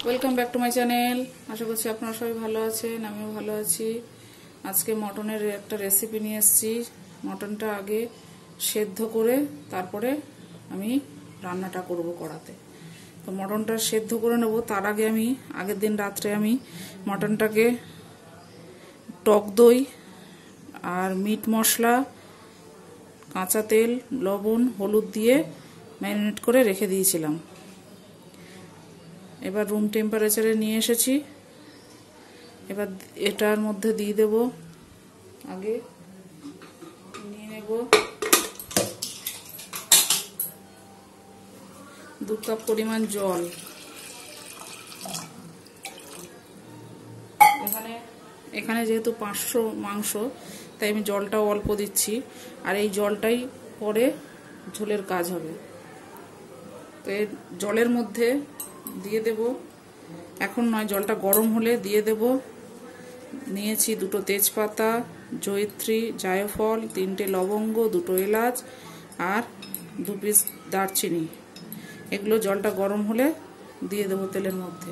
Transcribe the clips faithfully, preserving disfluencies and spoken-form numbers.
Welcome back to my channel. আশা করছি আপনারা সবাই ভালো আছেন, আমিও ভালো আছি। আজকে মটনের একটা রেসিপি নিয়ে এসেছি। মটনটা আগে সেদ্ধ করে তারপরে আমি রান্নাটা করব কড়াতে। তো মটনটা সেদ্ধ করে নেব। তার আগে আমি আগের দিন রাত্রে আমি মটনটাকে টক দই আর মিট মশলা, কাঁচা তেল, লবণ, হলুদ দিয়ে ম্যারিনেট করে রেখে দিয়েছিলাম। এবার রুম টেম্পারেচারে নিয়ে এসেছি। এবার এটার মধ্যে দিয়ে দেব, আগে নিয়ে নেব দু কাপ পরিমাণ জল। এখানে এখানে যেহেতু পাঁচশো মাংস, তাই আমি জলটাও অল্প দিচ্ছি, আর এই জলটাই পরে ঝোলের কাজ হবে। তো এই জলের মধ্যে দিয়ে দেব, এখন নয়, জলটা গরম হলে দিয়ে দেব, নিয়েছি দুটো তেজপাতা, জয়িত্রী, জায়ফল, তিনটে লবঙ্গ, দুটো এলাচ আর দু পিস দারচিনি। এগুলো জলটা গরম হলে দিয়ে দেব তেলের মধ্যে।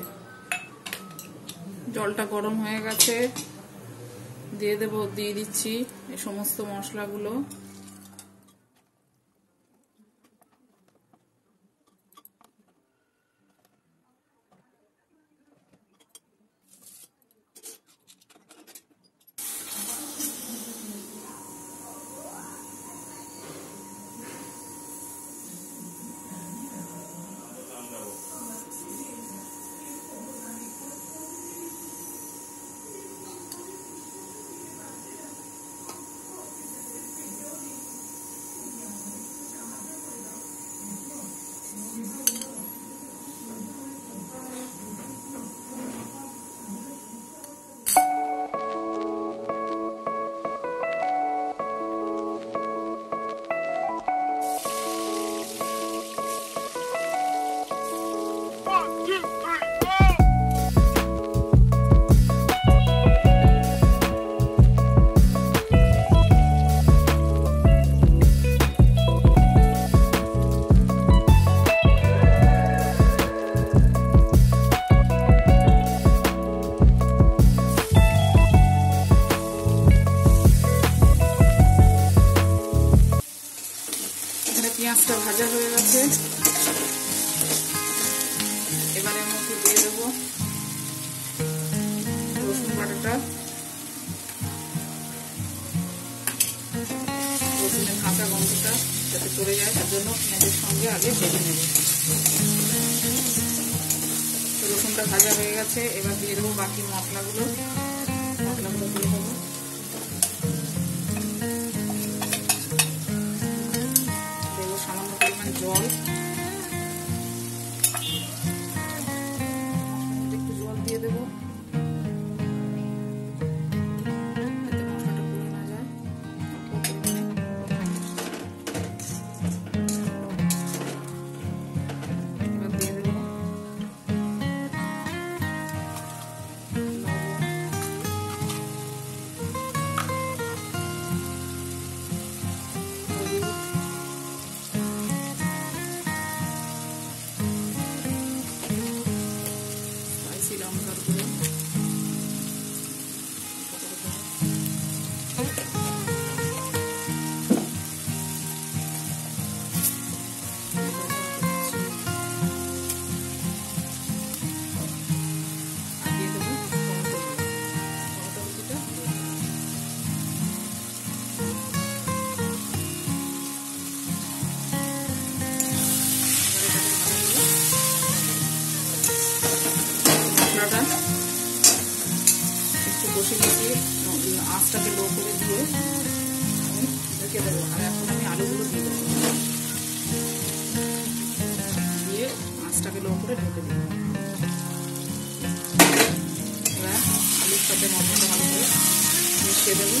জলটা গরম হয়ে গেছে, দিয়ে দেব, দিয়ে দিচ্ছি এই সমস্ত মশলাগুলো। পেঁয়াজটা ভাজা হয়ে গেছে। এবারে এর মধ্যে দিয়ে দেব রসুন বাটাটা, রসুনের কাঁচা গন্ধটা যাতে চলে যায় তার জন্য পেঁয়াজের সঙ্গে আগে ভেজে নেব। রসুনটা ভাজা হয়ে গেছে, এবার দিয়ে দেবো বাকি মশলাগুলো। মশলাগুলো দিয়ে দেবো, জল, একটু জল দিয়ে দেবো যাতে মশলাটা পুড়ে না যায়। এবার দিয়ে দেবো লঙ্কার গুঁড়ো, একটু কষে মিশিয়ে আঁচটাকে লো করে দিয়ে আমি রেখে দেবো। আর এখন আমি আলুগুলো দিয়ে দেবো, দিয়ে আঁচটাকে লো করে ঢেকে দেবো। এবার আলুর সাথে মশলাটা ভালো করে মিশিয়ে দেবো।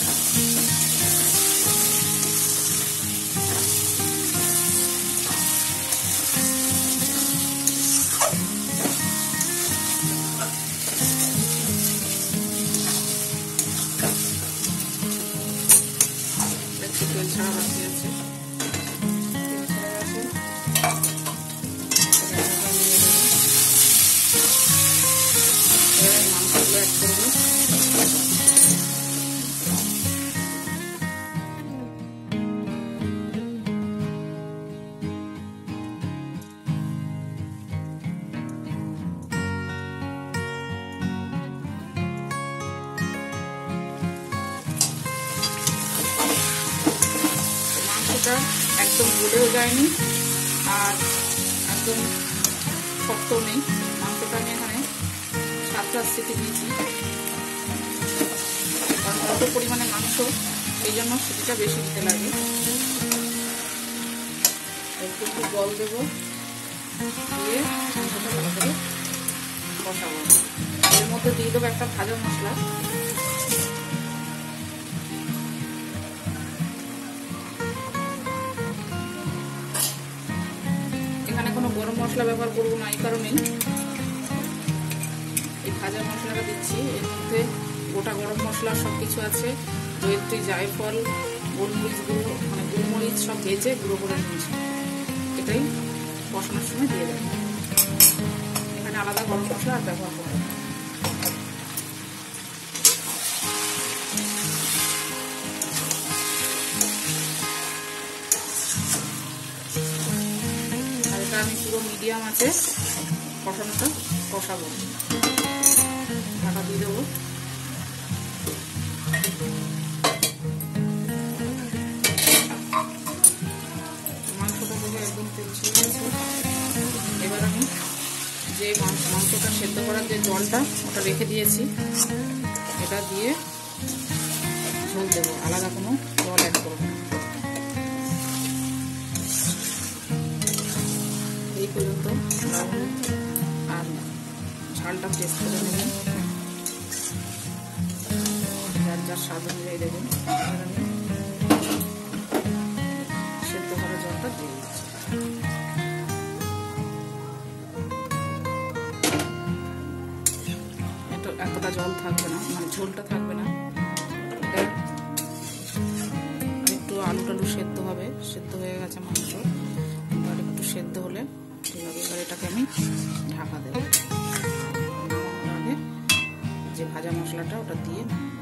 তেল ছাড়া বাকি আছে, তেল ছাড়া আছে। মাংসটা একদম গলেও যায়নি আর একদম শক্ত নেই। মাংসটা আমি এখানে সাতটা সিটি দিয়েছি, কারণ অল্প পরিমাণে মাংস, এই জন্য সিটিটা বেশি দিতে লাগে। একটু একটু জল দেবো, দিয়ে মাংসটা ভালো করে কষাবো। এর মধ্যে দিয়ে দেবো একটা ভাজা মশলা। এখানে কোনো গরম মশলা ব্যবহার করবো না, এই কারণেই এই ভাজা মশলাটা দিচ্ছি। এর মধ্যে গোটা গরম মশলা সব কিছু আছে, জয়িত্রী, জায়ফল, গোলমরিচ গুঁড়ো, মানে গোলমরিচ সব ভেজে গুঁড়ো করে নিয়েছি। এটাই কষানোর সময় দিয়ে দেবো। এখানে আলাদা গরম মশলা আর ব্যবহার করবো না। আর এটা আমি পুরো মিডিয়াম আছে কষানোটা কষাবো। ঢাকা দিয়ে দেবো। মাংসটা থেকে একদম তেল ছেড়ে গেছে। এবার আমি যে মাংসটা সেদ্ধ করার যে জলটা ওটা রেখে দিয়েছি, এটা দিয়ে ঝোল দেবো, আলাদা কোনো জল অ্যাড করবো না। এই পর্যন্ত লবণ আর ঝালটা টেস্ট করে নেবেন, যার যার স্বাদ অনুযায়ী দেবেন। এবার আমি সেদ্ধ করা জলটা দিয়ে দিচ্ছি। এতটা জল থাকবে না, মানে ঝোলটা থাকবে না। একটু আলু টালু সেদ্ধ হবে, সেদ্ধ হয়ে গেছে মাংস, এবার একটু সেদ্ধ হলে ঠিক হবে। এবার এটাকে আমি ঢাকা দেবো। নামানোর আগে যে ভাজা মশলাটা ওটা দিয়ে